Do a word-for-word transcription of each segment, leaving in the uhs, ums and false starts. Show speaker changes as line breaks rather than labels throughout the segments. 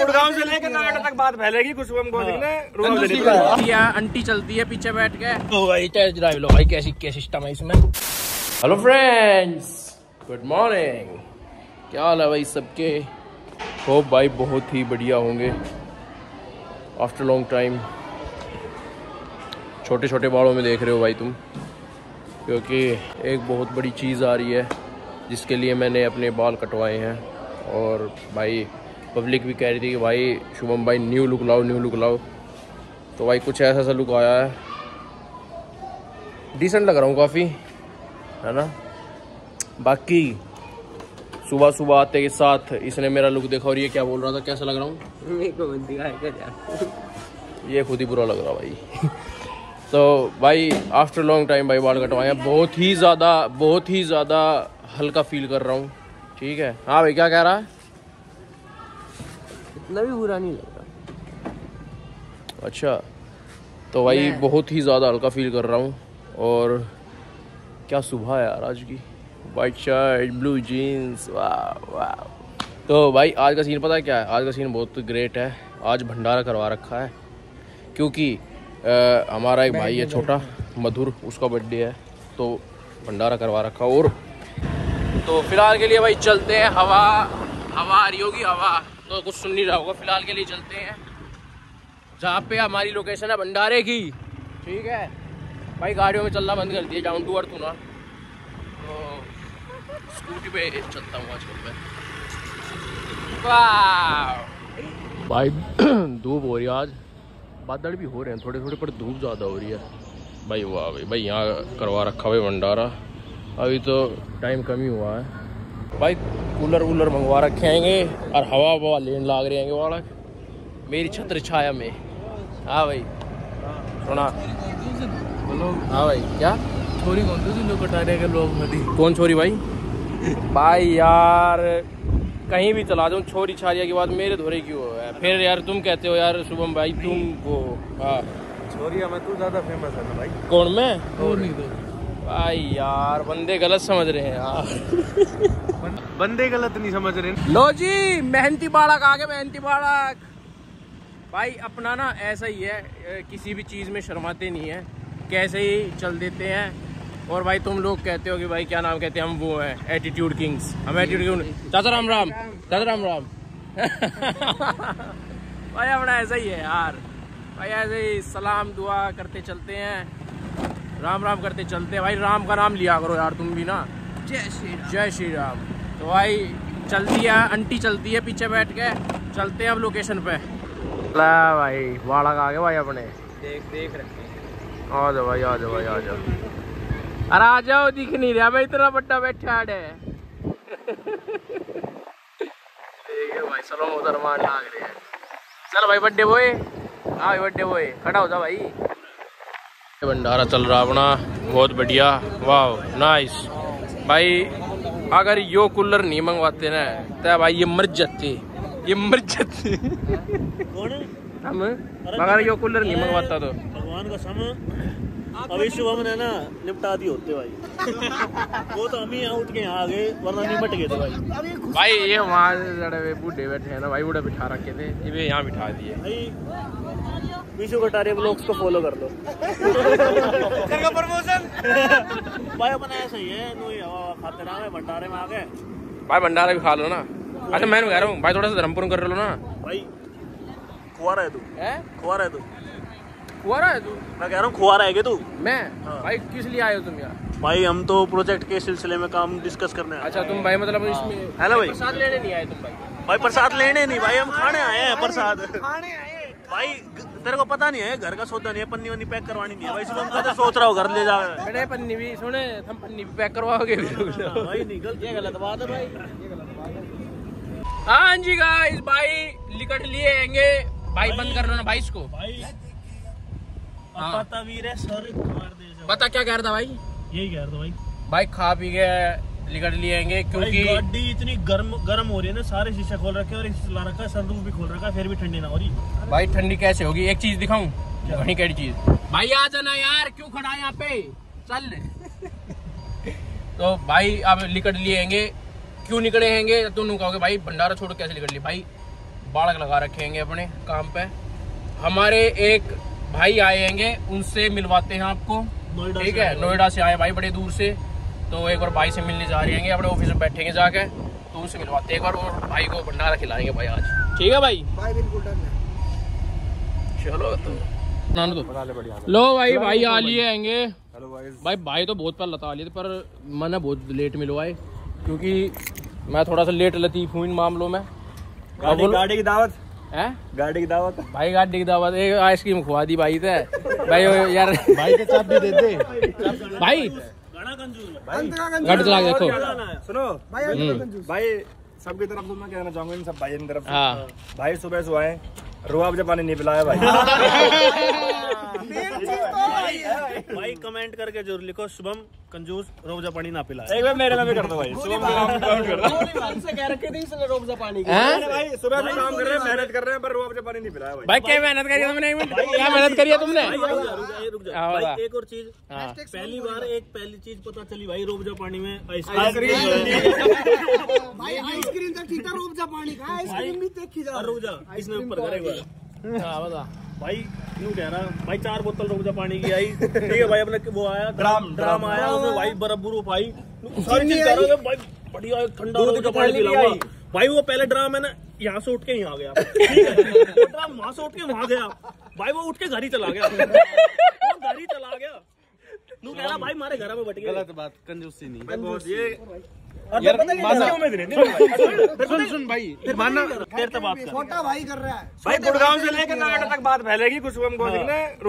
गुड़गांव से लेकर नोएडा तक बात फैलेगी कुछ हमको।
आंटी चलती है पीछे बैठ के। तो भाई टेस्ट ड्राइव लो भाई, कैसी क्या सिस्टम है इसमें। Hello friends, good morning. क्या हाल है भाई सबके? होप भाई बहुत ही बढ़िया होंगे। आफ्टर लॉन्ग टाइम छोटे छोटे बालों में देख रहे हो भाई तुम, क्योंकि एक बहुत बड़ी चीज़ आ रही है जिसके लिए मैंने अपने बाल कटवाए हैं। और भाई पब्लिक भी कह रही थी कि भाई शुभम भाई न्यू लुक लाओ न्यू लुक लाओ, तो भाई कुछ ऐसा सा लुक आया है। डिसेंट लग रहा हूँ काफ़ी, है ना। बाकी सुबह सुबह आते के साथ इसने मेरा लुक देखा और ये क्या बोल रहा था, कैसा लग रहा हूँ? ये खुद ही बुरा लग रहा भाई। तो भाई आफ्टर लॉन्ग टाइम भाई बाल कटवाए हैं। बहुत ही ज़्यादा बहुत ही ज़्यादा हल्का फील कर रहा हूँ। ठीक है। हाँ भाई क्या कह रहा है?
इतना भी बुरा नहीं लग रहा।
अच्छा, तो भाई बहुत ही ज़्यादा हल्का फील कर रहा हूँ। और क्या सुबह है यार आज की। वाइट शर्ट, ब्लू जीन्स, वाह वाह। तो भाई आज का सीन पता है क्या है? आज का सीन बहुत ग्रेट है। आज भंडारा करवा रखा है क्योंकि आ, हमारा एक भाई है छोटा मधुर, उसका बर्थडे है, तो भंडारा करवा रखा। और तो फिलहाल के लिए भाई चलते हैं। हवा हवा आ रही होगी, हवा तो कुछ सुन नहीं रहा होगा। फिलहाल के लिए चलते हैं जहाँ पे हमारी लोकेशन है भंडारे की। ठीक है भाई, गाड़ियों में चलना बंद कर दिए, डाउन टू अर्थ हूँ ना, तो स्कूटी पे चलता हूँ आजकल मैं। वाह भाई धूप हो रही है आज, बादल भी हो रहे हैं थोड़े थोड़े, पर धूप ज़्यादा हो रही है भाई। वाह भाई भाई यहाँ करवा रखा हुआ भंडारा। अभी तो टाइम कम ही हुआ है भाई। कूलर वूलर मंगवा रखे हैं और हवा हवा लेन लाग रहे हैं वाला मेरी छत्र छाया में। हाँ भाई सुना बोलो। हाँ भाई क्या
छोरी कौन सी लोग कटारे के लोग नदी?
कौन छोरी भाई? भाई यार कहीं भी चला जाऊँ छोरी छारिया की बात मेरे धोरे क्यों है फिर यार? तुम कहते हो यार शुभम भाई तुम वो। हाँ
छोरिया में तू ज्यादा फेमस है ना भाई।
कौन मैं?
और नहीं तो
भाई यार बंदे गलत समझ रहे हैं यार।
बंदे गलत नहीं समझ रहे।
लो जी मेहनती बाड़क आगे, मेहनती बाड़क भाई। अपना ना ऐसा ही है, किसी भी चीज़ में शर्माते नहीं है, कैसे ही चल देते हैं। और भाई तुम लोग कहते हो कि भाई क्या नाम कहते हैं, हम वो हैं एटीट्यूड किंग्स। हम एटीट्यूड चाचा राम राम, चाचा राम राम। भाई अपना ऐसा ही है यार भाई, ऐसे ही सलाम दुआ करते चलते हैं, राम राम करते चलते हैं भाई। राम का नाम लिया करो यार तुम भी ना।
जय श्री
जय श्री राम। तो भाई चलती है आंटी, चलती है पीछे बैठ के। चलते हैं अब लोकेशन पे। ला भाई बाड़क आ गए भाई अपने।
देख देख रखे
आ जाओ भाई, आ जाओ भाई, आ जाओ। अरे आ जाओ, दिख नहीं रहा भाई, इतना बड़ा बैठा है। ठीक है भाई, चलो मोहतरमान लाग रहे हैं। चल भाई बर्थडे बॉय, हाँ बर्थडे बॉय खड़ा हो जा भाई। भंडारा चल रहा अपना, बहुत बढ़िया, वाह नाइस भाई। अगर यो कूलर नहीं मंगवाते ना तो भाई ये मर जाते, ये मर जाते। हम अगर यो कूलर नहीं मंगवाता तो
भगवान का सम अभी शुभम ने ना निपटा दी होते भाई। वो तो हम ही उठ के यहाँ आ गए, वरना निपट गए थे भाई।
भाई ये वहाँ लड़े हुए बूढ़े बैठे हैं ना भाई, बूढ़े बिठा रखे थे, ये यहाँ बिठा दिए
भाई। विशु कटारे ब्लॉग्स को फॉलो कर लो। प्रमोशन भाई अपना ऐसा ही है, नो हवा खाते रहा भंडारे में आ गए
भाई। भंडारा भी खा लो ना। अच्छा मैं कह रहा हूँ भाई थोड़ा सा धर्मपुर कर लो ना
भाई। खुआ रहा है तू? खुआ रहा है तू?
खुआ रहा है तू?
मैं कह रहा हूँ खुआ रहा है तू?
मैं भाई किस लिए आए हो तुम यार?
भाई हम तो प्रोजेक्ट के सिलसिले में काम डिस्कस करने आए।
अच्छा तुम भाई मतलब इसमें
हेलो भाई,
प्रसाद लेने नहीं आए तुम भाई?
भाई प्रसाद लेने नहीं भाई, हम खाने आए हैं प्रसाद खाने आए भाई। तेरे को पता नहीं है घर का सौदा नहीं है, पन्नी वन्नी पैक करवानी नहीं है भाई। सुबह तो सोच रहा हूँ घर ले जा।
मैंने पन्नी भी सुने, हम पन्नी भी पैक करवाओगे
भाई? निकल, ये गलत बात है भाई, ये गलत बात है।
हाँ जी गाइस भाई लिकट लिए आएंगे भाई, बंद कर लो ना भाई इसको
भाई।
हाँ।
पता वीर है सर,
बता क्या कह रहा था भाई?
यही कह रहा था भाई।
भाई खा पी के लिकट लिए आएंगे क्योंकि
गाड़ी इतनी गर्म गर्म हो रही है ना, सारे शीशे खोल रखे और ला रखा है, सनरूफ भी खोल रखा है, फिर भी ठंडी ना हो रही
भाई। ठंडी कैसे होगी? एक चीज दिखाऊं? घनी कैसी चीज भाई? आ जाना यार, क्यों खड़ा है यहाँ पे, चल। तो भाई अब लिकट लिए आएंगे। क्यों निकले हैंगे तुम कहोगे भाई भंडारा छोड़ कैसे निकल ली? भाई बाड़क लगा रखेंगे अपने काम पे। हमारे एक भाई आएंगे, उनसे मिलवाते हैं आपको, ठीक है। नोएडा से आए भाई बड़े दूर से, तो एक बार भाई से मिलने जा रहे हैं, अपने ऑफिस में बैठेंगे जाके, तो उनसे मिलवाते हैं एक बार, और भाई को भंडारा खिलाएंगे भाई आज, ठीक है भाई।
भाई बिल्कुल डन है।
चलो तो लो भाई, भाई आ लिए आएंगे भाई। भाई तो बहुत पहले लता लिए थे, पर मैंने बहुत लेट मिलवाए, क्योंकि मैं थोड़ा सा लेट लतीफ हूँ इन मामलों में।
गाड़ी, गाड़ी की दावत
है,
गाड़ी की दावत
भाई गाड़ी की दावत, एक आइसक्रीम खुआ दी भाई थे भाई यार।
भाई के चाबी दे दे
भाई गाड़ी चला के देखो।
सुनो भाई, सबकी तरफ से मैं कहना चाहूंगा, इन सब भाई की तरफ से,
हाँ
भाई सुबह से आए, रुआब पानी नहीं पिलाया भाई। भाई कमेंट करके जरूर लिखो, शुभम कंजूस रोजा पानी ना पिलाया। एक बार मेरे में भी कर दो भाई, शुभम कमेंट कर दो। उनसे कह रखे थे इसलिए रोजा पानी भाई सुबह से काम कर रहे हैं, मेहनत कर रहे हैं, पर रोजा पानी नहीं पिलाया भाई।
भाई क्या मेहनत करी है तुमने, क्या मेहनत करी है तुमने?
रुक जा भाई, एक और चीज, पहली बार एक पहली चीज पता चली भाई, रोजा पानी में आइसक्रीम।
भाई आइसक्रीम तक ठीक था, रोजा पानी का आइसक्रीम भी देखी जा।
रोजा इसने ऊपर करेगा
बता
भाई, क्यों कह रहा भाई, चार बोतल रोजा पानी की आई, ठीक है भाई। अपने वो आया ड्राम ड्राम आया, उसमें भाई बर्फ बुर्फ आई, सारी चीज कर रहा भाई, बढ़िया ठंडा रोजा पानी पिलाऊंगा भाई। वो पहले ड्राम है ना, यहाँ से उठ के यहाँ गया, ठीक है, ड्राम वहां से उठ के वहां गया भाई, वो उठ के घर ही चला गया, वो घर ही चला गया। तू कह रहा भाई हमारे घर में बट गया। गलत बात, कंजूसी नहीं ये यार, सुन सुन भाई, मानना
छोटा भाई कर रहा है
भाई, गुड़गांव से लेकर नोएडा तक बात फैलेगी कुछ हमको
देख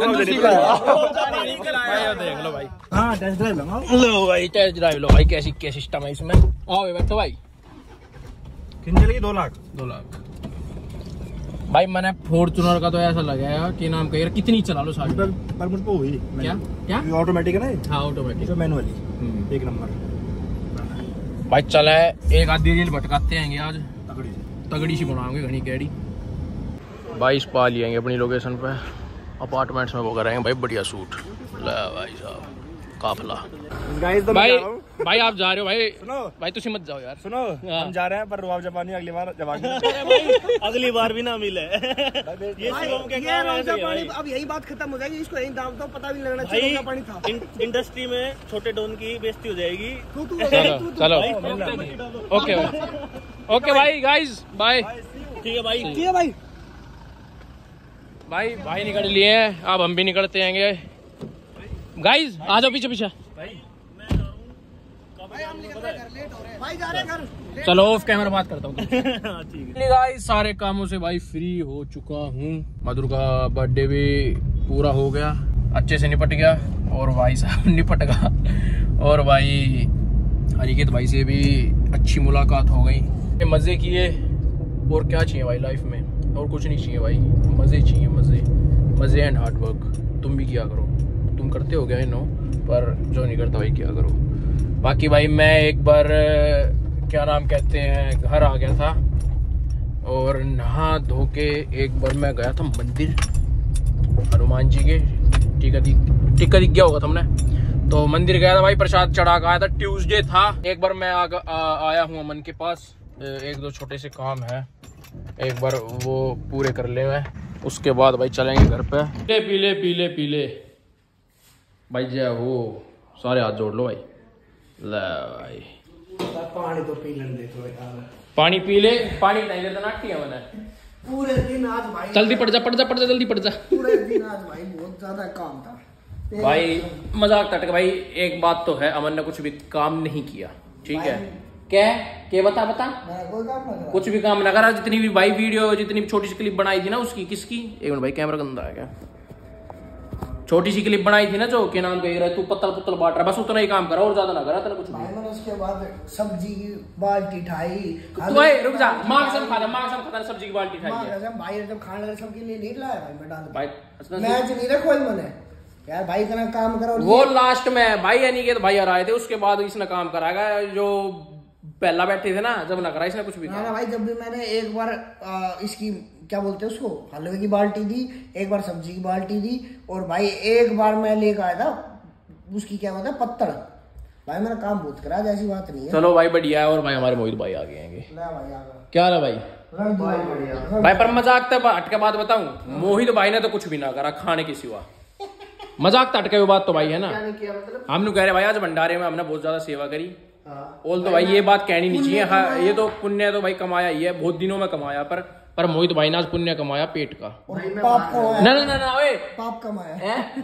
लो भाई।
हाँ टेस्ट ड्राइव लो,
लो भाई टेस्ट ड्राइव लो भाई, कैसी क्या सिस्टम है इसमें। आओ बैठो भाई।
कितनी चलेगी? दो लाख
दो लाख भाई। मैंने फॉर्च्यूनर का तो ऐसा लगाया कि नाम कह, कितनी चला लो सारी
पर मुझको हुई
क्या क्या
ऑटोमेटिक है ना?
हाँ ऑटोमेटिक,
मैनुअली एक नंबर
भाई। चला है एक आधी रील भटकाते आएंगे आज, तगड़ी तगड़ी सी बनाओगे घनी कैडी भाई। स्पा लिए आएंगे अपनी लोकेशन पे, अपार्टमेंट्स में वो कराएंगे भाई, बढ़िया सूट ला भाई साहब, काफला भाई। भाई आप जा रहे हो भाई?
सुनो
भाई तुम मत जाओ यार,
सुनो हम जा रहे हैं, पर रुआब जापानी अगली बार जवाब अगली बार भी ना मिले। ये
पानी अब यही बात खत्म हो जाएगी, इसको यही दाम दो, पता भी लगना चाहिए पानी था।
इंडस्ट्री में छोटे डॉन की बेइज्जती हो जाएगी।
चलो ओके ओके भाई, गाइस बाय।
ठीक है भाई,
ठीक है भाई।
भाई भाई निकल लिए हैं, अब हम भी निकलते आएंगे। गाइस आ जाओ पीछे पीछे।
भाई जा रहे हैं घर।
चलो ऑफ कैमरा बात करता हूँ। ठीक है गाइस, सारे कामों से भाई फ्री हो चुका हूँ। मधुर का बर्थडे भी पूरा हो गया, अच्छे से निपट गया, और भाई साहब निपट गया, और भाई अनिकेत भाई से भी अच्छी मुलाकात हो गई, मजे किए। और क्या चाहिए भाई लाइफ में, और कुछ नहीं चाहिए भाई, मजे चाहिए, मजे मजे एंड हार्ड वर्क। तुम भी किया करो, तुम करते हो गया नो, पर जो नहीं करता भाई क्या करो। बाकी भाई मैं एक बार क्या नाम कहते हैं घर आ गया था, और नहा धो के एक बार मैं गया था मंदिर हनुमान जी के, टीका दिख टीका दिख गया होगा तुमने, तो मंदिर गया था भाई, प्रसाद चढ़ा के आया था। ट्यूसडे था। एक बार मैं आ, आ, आया हूँ अमन के पास, एक दो छोटे से काम है, एक बार वो पूरे कर ले मैं, उसके बाद भाई चलेंगे घर पे। पीले पीले पीले पीले भाई जय हो, सारे हाथ जोड़ लो भाई। ले भाई
पानी तो पी लेने दे थोड़ा यार,
पानी पी ले, पानी नहीं लेता नाटी है मैंने
पूरे दिन आज भाई।
जल्दी पड़ जा पड़ जा पड़ जा जल्दी पड़ जा।
पूरे दिन आज भाई बहुत ज्यादा काम था
भाई, मजाक तटक भाई। एक बात तो है, अमन ने कुछ भी काम नहीं किया, ठीक है? क्या क्या बता बता,
कोई काम ना
कुछ भी काम ना करा। जितनी भी भाई वीडियो, जितनी भी छोटी सी क्लिप बनाई थी ना उसकी, किसकी, एक मिनट भाई कैमरा गंदा है क्या, छोटी सी क्लिप बनाई थी ना जो के नाम कह रहा है, तू पत्तल पुत्तल बांट रहा, बस उतना ही काम करा, और ज्यादा ना करा तेरा कुछ
भाई। मैंने उसके बाद सब्जी की बाल्टी ठाई।
तू ए रुक जा, मां कसम खा ले, मां कसम खा ले, सब्जी की बाल्टी ठाई है
कसम भाई, जब खाने लगे सबके लिए नहीं लाया भाई मैं डाल
भाई,
मैच नहीं रखो मैंने यार भाई, इतना काम करो।
वो लास्ट में भाई अनिकेत भाई आ रहे थे, उसके बाद इसने काम कराएगा, जो पहला बैठे थे ना जब ना करा इसने कुछ भी।
ना भाई, जब भी मैंने एक बार आ, इसकी क्या बोलते हैं उसको, हलवे की बाल्टी दी, एक बार सब्जी की बाल्टी दी, और भाई एक बार मैं लेकर आया था उसकी क्या बोलते हैं पत्तड़। भाई मेरा काम बहुत करा, ऐसी बात नहीं है।
चलो भाई बढ़िया है। और भाई हमारे मोहित भाई आ गए हैं,
भाई आ गया
क्या रहा भाई। भाई पर मजाक तक हट के बात बताऊं, मोहित भाई ने तो कुछ भी ना करा खाने के सिवा। मजाक तट के बात तो भाई है ना, हम कह रहे भाई आज भंडारे में हमने बहुत ज्यादा सेवा करी। ओल तो भाई ये बात कहनी नहीं चाहिए। हाँ ये तो पुण्य तो भाई कमाया ही है, बहुत दिनों में कमाया, पर पर मोहित भाई ने आज पुण्य कमाया पेट का।
पाप कमाया।
ना ना ना ओए
पाप कमाया।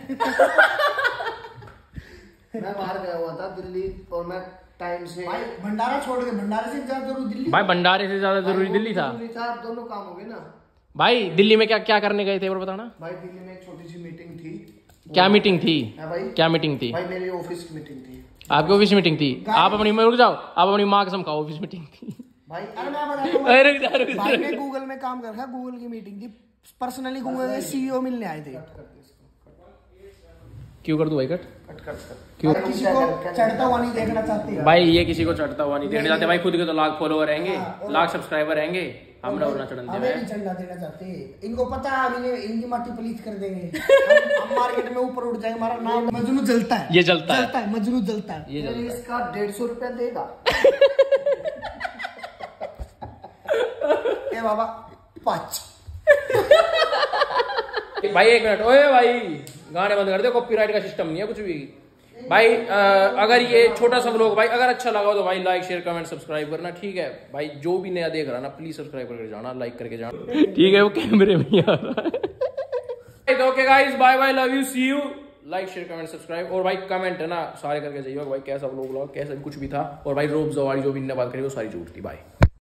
मैं बाहर गया हुआ था दिल्ली और मैं टाइम से
भाई भंडारा छोड़ के, भंडारे से ज्यादा जरूरी दिल्ली।
भाई भंडारे से ज्यादा जरूरी दिल्ली था।
दोनों काम हो गए ना
भाई। दिल्ली में क्या क्या करने गए थे और बताना।
भाई दिल्ली में एक छोटी सी मीटिंग थी।
क्या मीटिंग थी
भाई?
क्या मीटिंग थी
भाई? मेरी ऑफिस की मीटिंग थी।
आपकी ऑफिस मीटिंग थी? आप अपनी रुक जाओ, आप अपनी माँ कसम खाओ, ऑफिस मीटिंग थी
भाई।
अरे मैं बताता हूँ,
अरे रुक जा, रुक जा।
भाई मैं गूगल में काम कर रहा, गूगल की मीटिंग थी, पर्सनली गूगल के सीईओ मिलने आए थे।
क्यों कर दूं भाई कट?
कट कर कर।
क्यों?
किसी को चढ़ता हुआ नहीं देखना चाहते
भाई ये किसी को चढ़ता हुआ नहीं देखना चाहते भाई। खुद के तो लाख फॉलोवर रहेंगे, लाख सब्सक्राइबर रहेंगे, हम ना उड़ना चढ़न
हमें नहीं चढ़ना देना चाहते। इनको पता है हम इन्हें इनकी माटी पलीत कर देंगे। हम मार्केट में ऊपर उठ जाएंगे, हमारा नाम मजनू जलता है।
ये जलता है,
जलता है, मजनू जलता है।
ये जलता है।
इसका डेढ़ सौ रुपया देगा।
ए बाबा पाँच
भाई एक मिनट। ओए भाई गाने बंद कर दे, कॉपीराइट का सिस्टम नहीं है कुछ भी भाई। आ, अगर ये छोटा सा व्लॉग भाई अगर अच्छा लगा तो भाई लाइक शेयर कमेंट सब्सक्राइब करना, ठीक है भाई। जो भी नया देख रहा ना प्लीज सब्सक्राइब करके जाना, लाइक करके जाना, ठीक है। वो कैमरे में आ रहा है। Okay guys, bye bye, love you, see you. Like share comment subscribe और भाई कमेंट है ना सारे करके जाइए भाई। कैसा व्लॉग, कैसा कुछ भी था। और भाई रोब जवाड़ी जो भी इनने बात करी वो सारी झूठ थी भाई।